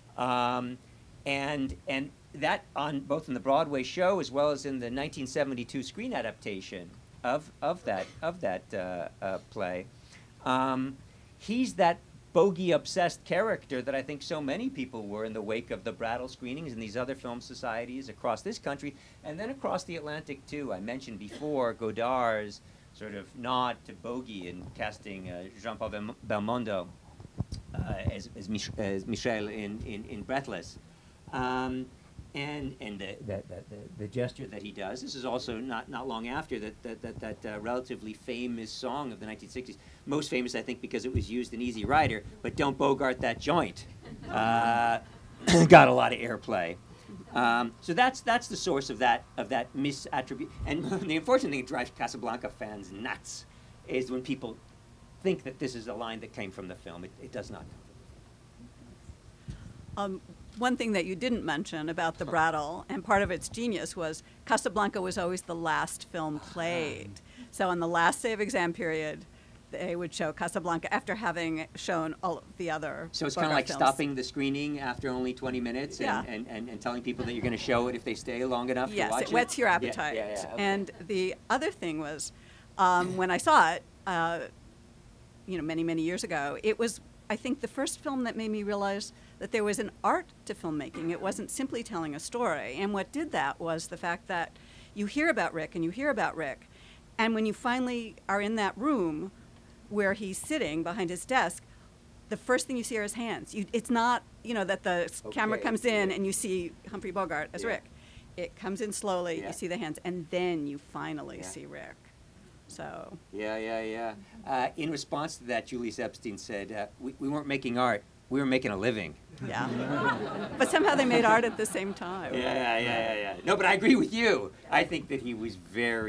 And that, on both in the Broadway show as well as in the 1972 screen adaptation of that play, he's that bogey-obsessed character that I think so many people were in the wake of the Brattle screenings and these other film societies across this country, and then across the Atlantic, too. I mentioned before Godard's sort of nod to bogey in casting Jean-Paul Belmondo as Michel in Breathless. And the gesture that he does. This is also not long after that relatively famous song of the 1960s. Most famous, I think, because it was used in Easy Rider, but Don't Bogart That Joint. Got a lot of airplay. So that's the source of that misattribute. And the unfortunate thing that drives Casablanca fans nuts is when people think that this is a line that came from the film. It does not come. One thing that you didn't mention about the Brattle, and part of its genius, was Casablanca was always the last film played. So on the last day of exam period, they would show Casablanca after having shown all of the other So it's kind of like films. stopping the screening after only 20 minutes Yeah. and telling people that you're going to show it if they stay long enough to watch it? Yes, it whets your appetite. Yeah, okay. And the other thing was, when I saw it, many, many years ago, it was, I think, the first film that made me realize that there was an art to filmmaking. It wasn't simply telling a story. And what did that was the fact that you hear about Rick and you hear about Rick, and when you finally are in that room where he's sitting behind his desk, the first thing you see are his hands. It's not, that the camera comes in and you see Humphrey Bogart as Rick. It comes in slowly, you see the hands, and then you finally see Rick. So. Yeah. In response to that, Julius Epstein said, we weren't making art, we were making a living. Yeah. But somehow they made art at the same time. Yeah. No, but I agree with you. I think that he was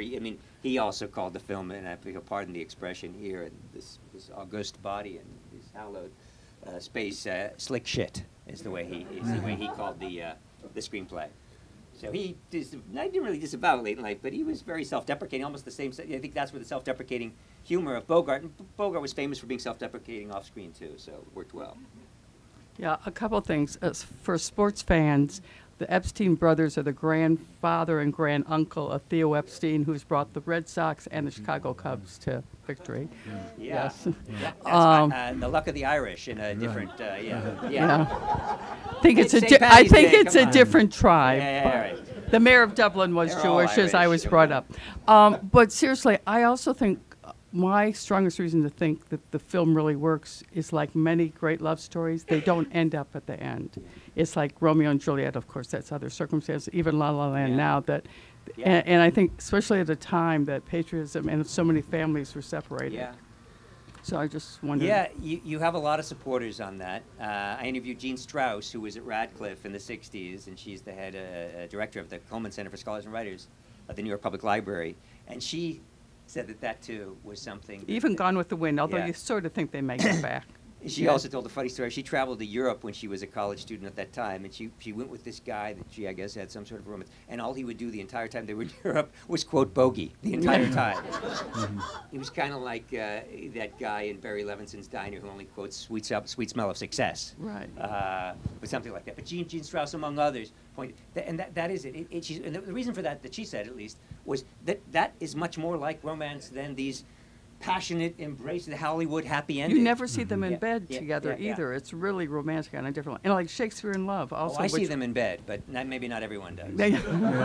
he also called the film, and I pardon the expression here, this august body and this hallowed space, slick shit is the way he called the screenplay. So I didn't really disavow it late in life, but he was very self-deprecating, almost the same. I think that's where the self-deprecating humor of Bogart, and Bogart was famous for being self-deprecating off-screen too, so it worked well. Yeah, a couple of things. For sports fans, the Epstein brothers are the grandfather and granduncle of Theo Epstein, who's brought the Red Sox and the Chicago Cubs to victory. Yeah. Yes. That's the luck of the Irish in a different, Yeah. I think it's St. Paddy's Day, it's come a on. different tribe. Yeah, right. The mayor of Dublin was They're all Jewish, as I Irish, was brought up. But seriously, I also think my strongest reason to think that the film really works is like many great love stories, they don't end up at the end. It's like Romeo and Juliet, of course, that's other circumstances, even La La Land now. That, and I think especially at a time that patriotism and so many families were separated. Yeah. So I just wondered. Yeah, you have a lot of supporters on that. I interviewed Jean Strauss, who was at Radcliffe in the 60s, and she's the head director of the Coleman Center for Scholars and Writers at the New York Public Library. And she said that too was something. Even Gone with the Wind, although you sort of think they make it back. She also told a funny story. She traveled to Europe when she was a college student at that time, and she went with this guy that she, I guess, had some sort of romance. And all he would do the entire time they were in Europe was quote bogey the entire time. He was kind of like that guy in Barry Levinson's Diner who only quotes Sweet Smell of Success. Right. But something like that. But Jean Strauss, among others, pointed, and that is it. And the reason for that she said at least, was that is much more like romance than these passionate embrace, the Hollywood happy ending. You never see them in bed together either. It's really romantic on a different level. And like Shakespeare in Love also. I see them in bed, but maybe not everyone does. No,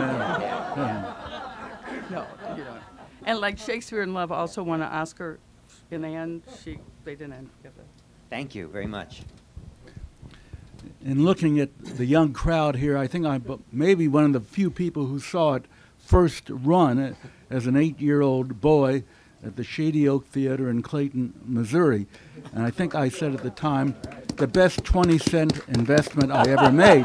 you don't. And like Shakespeare in Love also won an Oscar. In the end, they didn't end together. Thank you very much. In looking at the young crowd here, I think I'm maybe one of the few people who saw it first run as an 8-year-old boy at the Shady Oak Theater in Clayton, Missouri. And I think I said at the time, the best 20-cent investment I ever made.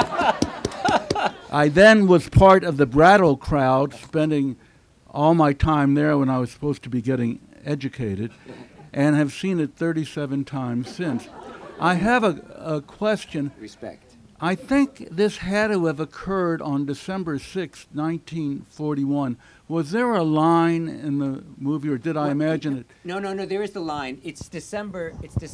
I then was part of the Brattle crowd, spending all my time there when I was supposed to be getting educated, and have seen it 37 times since. I have a question. Respect. I think this had to have occurred on December 6, 1941. Was there a line in the movie, or did I imagine it? No, there is the line. It's December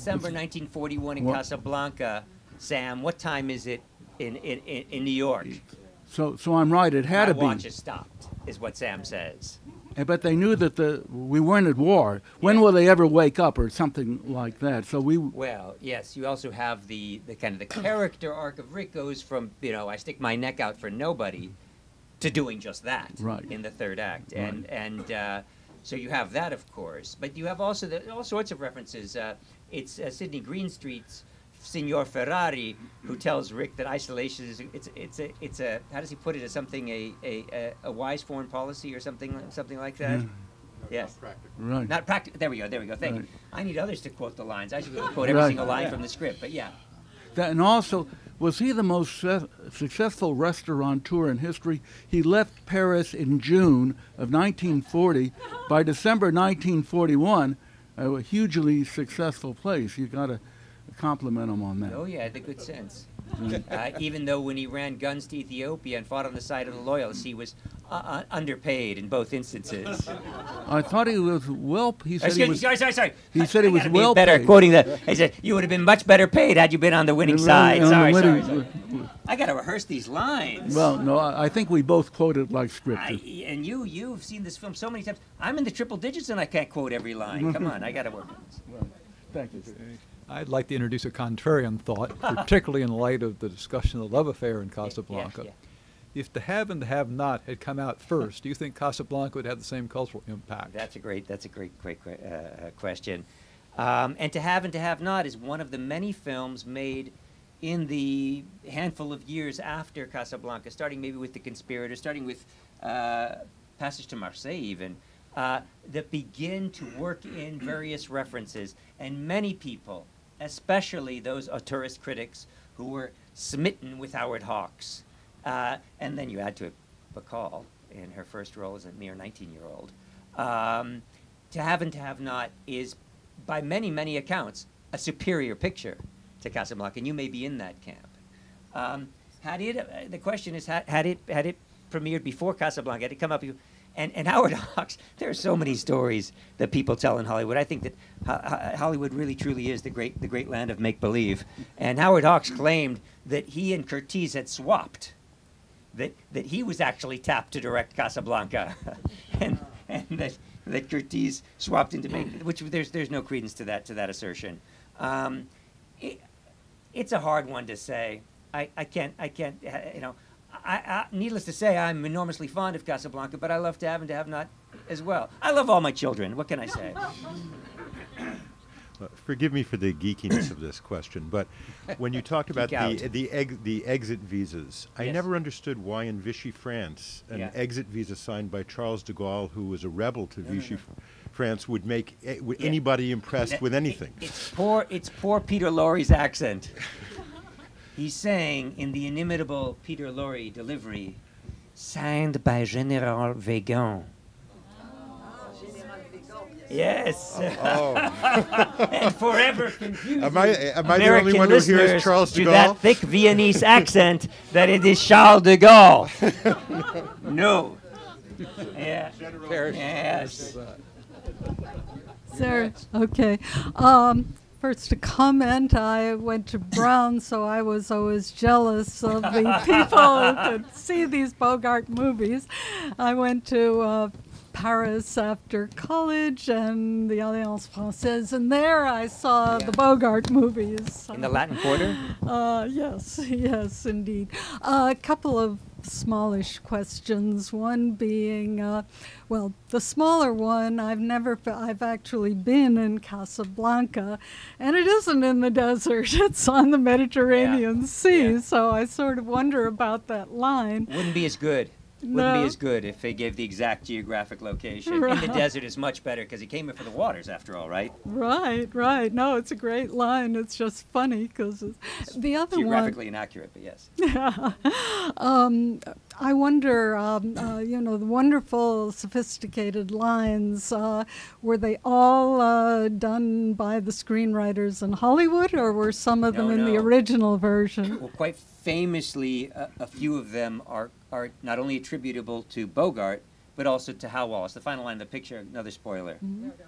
1941 in Casablanca. Sam, what time is it in New York? So I'm right, it had to My be. watch has stopped, is what Sam says. But they knew that we weren't at war. When will they ever wake up, or something like that? So we. Well, yes. You also have the kind of the character arc of Rick goes from I stick my neck out for nobody, to doing just that in the third act, and so you have that, of course. But you have also all sorts of references. It's Sidney Greenstreet's Signor Ferrari who tells Rick that isolation is it's a how does he put it, as something a wise foreign policy or something like that. Yes. Right. Not practical. There we go. Thank you. I need others to quote the lines. I should be able to quote every single line from the script. But yeah. And also, was he the most successful restaurateur in history? He left Paris in June of 1940. By December 1941, a hugely successful place. You got to compliment him on that. Oh yeah, the good sense. Even though when he ran guns to Ethiopia and fought on the side of the loyalists, he was underpaid in both instances. I thought he was well. He said Sorry. He said he was well better paid. quoting that. He said you would have been much better paid had you been on the winning side. Sorry. I got to rehearse these lines. Well, no, I think we both quoted like scripture. And you've seen this film so many times. I'm in the triple digits and I can't quote every line. Come on, I got to work on this. Well, thank you. I'd like to introduce a contrarian thought, particularly in light of the discussion of the love affair in Casablanca. Yeah. If The Have and the Have Not had come out first, do you think Casablanca would have the same cultural impact? That's a great question. And To Have and to Have Not is one of the many films made in the handful of years after Casablanca, starting maybe with The Conspirator, starting with Passage to Marseille even, that begin to work in various references. And many people, especially those auteurist critics who were smitten with Howard Hawks, and then you add to it Bacall in her first role as a mere 19-year-old. To Have and to Have Not is, by many, many accounts, a superior picture to Casablanca, and you may be in that camp. The question is, had it premiered before Casablanca, had it come up, and Howard Hawks, there are so many stories that people tell in Hollywood. I think that Hollywood really truly is the great land of make-believe. And Howard Hawks claimed that he and Curtiz had swapped, that he was actually tapped to direct Casablanca, and that Curtiz swapped into make, which there's no credence to that assertion. It's a hard one to say. I can't needless to say, I'm enormously fond of Casablanca, but I love To Have and to Have Not as well. I love all my children. What can I say? Forgive me for the geekiness of this question, but when you talked about the exit visas, I never understood why in Vichy France an exit visa signed by Charles de Gaulle, who was a rebel to Vichy France, would make anybody impressed with anything. It's poor Peter Lorre's accent. He's saying in the inimitable Peter Lorre delivery, signed by General Weygand. Yes. And forever confusing Am I the only one who hears Charles de Gaulle? To that thick Viennese accent that it is Charles de Gaulle. No. Yeah. Yes. Sir, okay. First, a comment. I went to Brown, so I was always jealous of the people who could see these Bogart movies. I went to Paris after college and the Alliance Française, and there I saw the Bogart movies. In the Latin Quarter? Yes, indeed. A couple of smallish questions. One being, the smaller one, I've actually been in Casablanca, and it isn't in the desert. It's on the Mediterranean Sea, so I sort of wonder about that line. Wouldn't be as good. Wouldn't be as good if they gave the exact geographic location. In the desert is much better because he came in for the waters, after all, right? Right. No, it's a great line. It's just funny because the other geographically inaccurate, but yes. I wonder, you know, the wonderful, sophisticated lines, were they all done by the screenwriters in Hollywood, or were some of them in the original version? Well, quite famously, a few of them are not only attributable to Bogart, but also to Hal Wallace. The final line of the picture, another spoiler.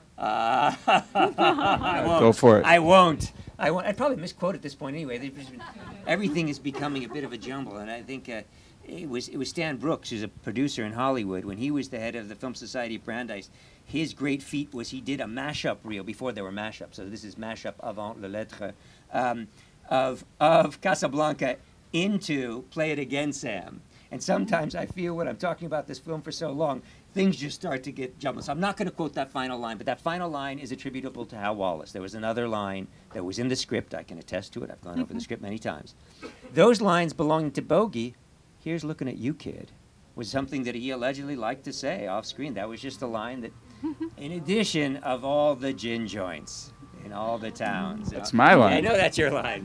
I won't. Go for it. I won't. I'd probably misquote at this point anyway. Everything is becoming a bit of a jumble, and I think it was Stan Brooks, who's a producer in Hollywood, when he was the head of the Film Society of Brandeis. His great feat was he did a mashup reel before there were mashups. So this is mashup avant le lettre of Casablanca into Play It Again, Sam. And sometimes I feel when I'm talking about this film for so long, things just start to get jumbled. So I'm not going to quote that final line, but that final line is attributable to Hal Wallace. There was another line that was in the script. I can attest to it. I've gone over the script many times. Those lines belonging to Bogey, here's looking at you, kid, was something that he allegedly liked to say off screen. That was just a line that, in addition of all the gin joints in all the towns. That's my line. I know that's your line.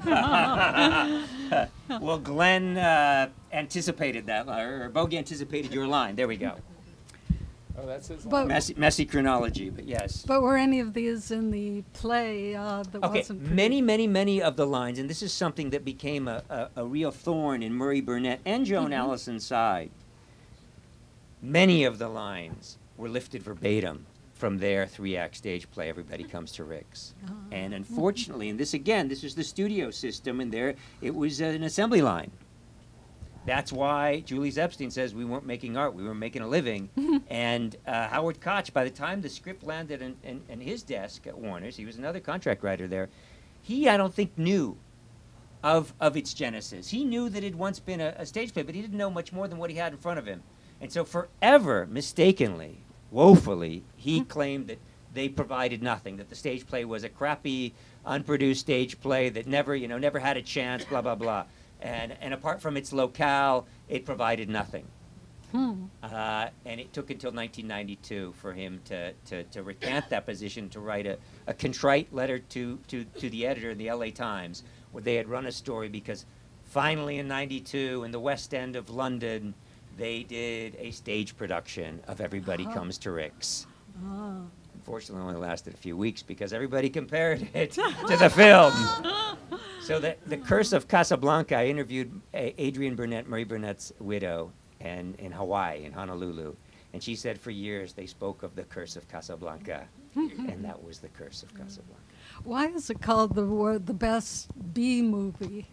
Well, Glenn anticipated that, or Bogey anticipated your line. There we go. Oh, that's his line. Messy chronology, but yes. But were any of these in the play that wasn't produced? Many of the lines, and this is something that became a real thorn in Murray Burnett and Joan Allison's side. Many of the lines were lifted verbatim from their 3-act stage play, Everybody Comes to Rick's. And unfortunately, and this was the studio system, and there it was an assembly line. That's why Julie Epstein says we weren't making art, we were making a living. And Howard Koch, by the time the script landed in his desk at Warner's, he was another contract writer there, he, I don't think, knew of its genesis. He knew that it had once been a stage play, but he didn't know much more than what he had in front of him. And so forever, mistakenly, woefully, he claimed that they provided nothing, that the stage play was a crappy, unproduced stage play that never had a chance, blah, blah, blah. And apart from its locale, it provided nothing. And it took until 1992 for him to recant that position, to write a contrite letter to the editor of the LA Times, where they had run a story because finally in 92 in the West End of London, they did a stage production of Everybody Comes to Rick's. Unfortunately, it only lasted a few weeks because everybody compared it to the film. So the Curse of Casablanca, I interviewed Adrienne Burnett, Murray Burnett's widow, and in Hawaii, in Honolulu. And she said for years they spoke of the Curse of Casablanca, and that was the Curse of Casablanca. Why is it called the best B movie?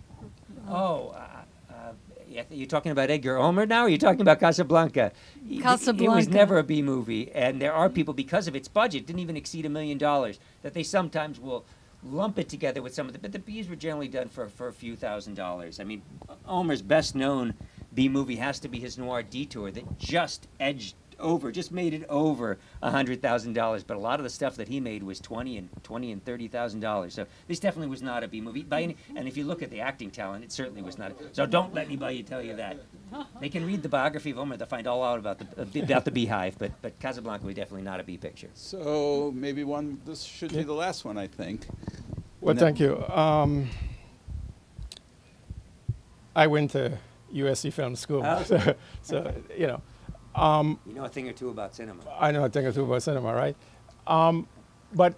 You're talking about Edgar Ulmer now, or are you talking about Casablanca? Casablanca. It was never a B movie, and there are people, because of its budget, didn't even exceed $1 million, that they sometimes will lump it together with some of the, but the B's were generally done for a few $1,000s. I mean, Ulmer's best known B movie has to be his Noir Detour that just made it over $100,000. But a lot of the stuff that he made was $20,000 and $30,000. So this definitely was not a B movie. And if you look at the acting talent, it certainly was not. So don't let anybody tell you that. They can read the biography of Ulmer. They'll find all out about the Beehive. But Casablanca was definitely not a B picture. So maybe this should be the last one, I think. Well, thank you. I went to USC Film School, so you know. You know a thing or two about cinema. I know a thing or two about cinema, right? But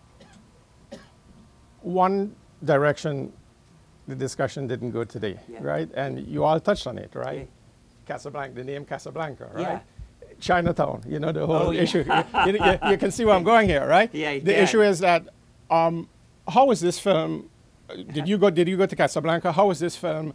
one direction the discussion didn't go today, right? And you all touched on it, right? Casablanca, the name Casablanca, right? Yeah. Chinatown, you know, the whole issue. You can see where I'm going here, right? Yeah. The issue is that how was this film? Did you go to Casablanca? How was this film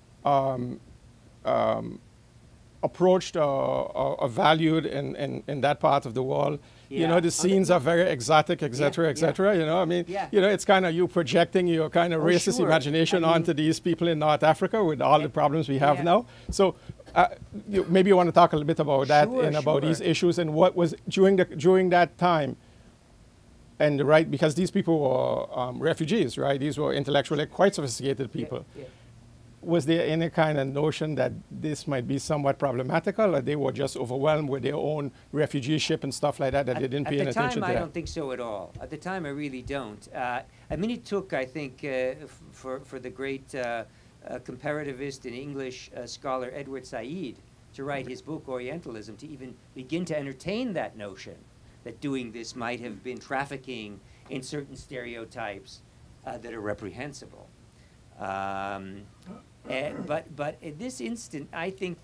approached or valued in that part of the world? You know, the scenes are very exotic, et cetera, et cetera. You know, I mean, you know, it's kind of you projecting your kind of racist imagination onto these people in North Africa with all the problems we have now. So maybe you want to talk a little bit about that and about these issues and what was during that time. And right, because these people were refugees, right? These were intellectually quite sophisticated people. Was there any kind of notion that this might be somewhat problematical, or they were just overwhelmed with their own refugee ship and stuff like that, that they didn't pay any attention to that? At the time, I don't think so at all. At the time, I really don't. I mean, it took, I think, for the great comparativist and English scholar Edward Said to write his book, Orientalism, to even begin to entertain that notion that doing this might have been trafficking in certain stereotypes that are reprehensible. But in this instance, I think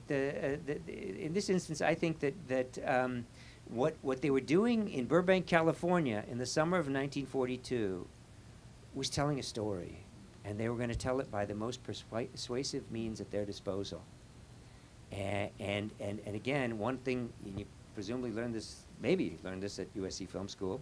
that what they were doing in Burbank, California, in the summer of 1942, was telling a story, and they were going to tell it by the most persuasive means at their disposal. And again, one thing, and you presumably learned this, maybe you learned this at USC Film School,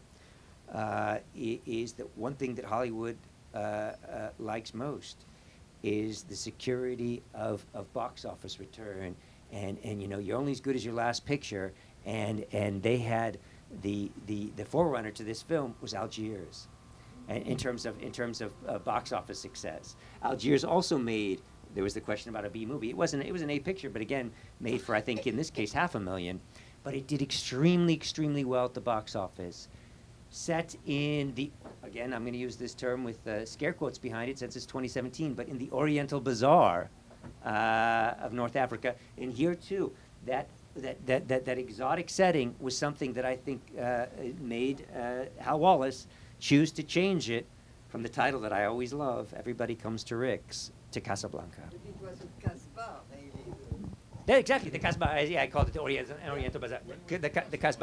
is that one thing that Hollywood likes most is the security of box office return, and you know, you're only as good as your last picture, and they had the forerunner to this film was Algiers, and in terms of box office success. Algiers also made, there was the question about a B movie. It was an A picture, but again, made for, I think in this case, $500,000, but it did extremely well at the box office. Set in the, again, I'm going to use this term with scare quotes behind it since it's 2017, but in the Oriental Bazaar of North Africa. And here too, that exotic setting was something that I think made Hal Wallace choose to change it from the title that I always love, Everybody Comes to Rick's, to Casablanca. It was Casbah, maybe. Yeah, exactly, the Casbah. Yeah, I called it the Oriental Bazaar. The Casbah.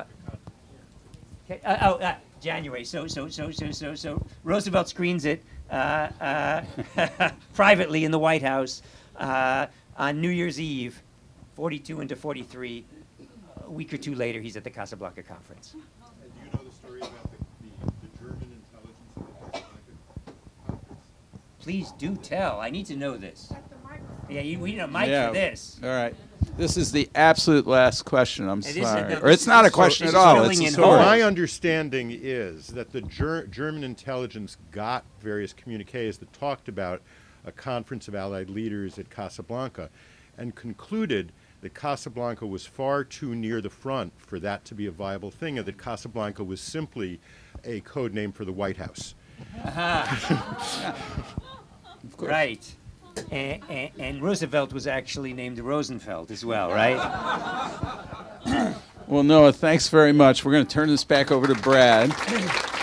Okay. January. So Roosevelt screens it privately in the White House on New Year's Eve, 42 into 43. A week or two later, he's at the Casablanca conference. Do you know the story about the German intelligence at the Casablanca conference? Please do tell. I need to know this. Yeah, we need a mic for this. All right. This is the absolute last question. I'm sorry. No, or it's not a question at all. It's a story. My understanding is that the German intelligence got various communiques that talked about a conference of Allied leaders at Casablanca and concluded that Casablanca was far too near the front for that to be a viable thing, and that Casablanca was simply a code name for the White House. Right. And Roosevelt was actually named Rosenfeld as well, right? Well, Noah, thanks very much. We're going to turn this back over to Brad.